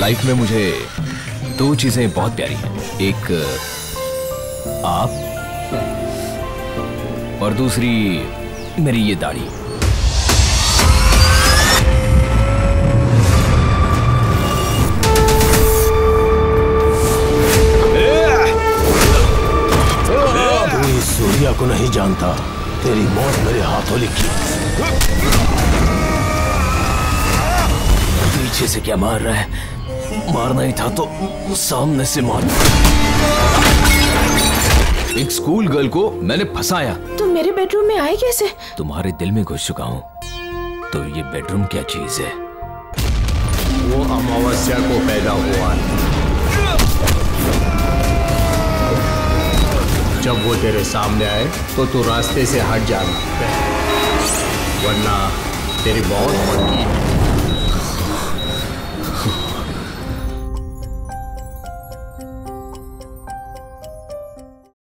Life में मुझे दो चीजें बहुत प्यारी हैं, एक आप और दूसरी मेरी ये दाढ़ी। तू इस सूर्या को नहीं जानता, तेरी मौत मेरे हाथों लिखी। पीछे से क्या मार रहा है? मारना ही था तो सामने से मार। एक स्कूल गर्ल को मैंने फंसाया। तुम मेरे बेडरूम में आए कैसे? तुम्हारे दिल में घुस चुका हूँ, तो ये बेडरूम क्या चीज है? वो अमावस्या को पैदा हुआ है। जब वो तेरे सामने आए तो तू रास्ते से हट जाना, वरना तेरी बहुत पक्की है।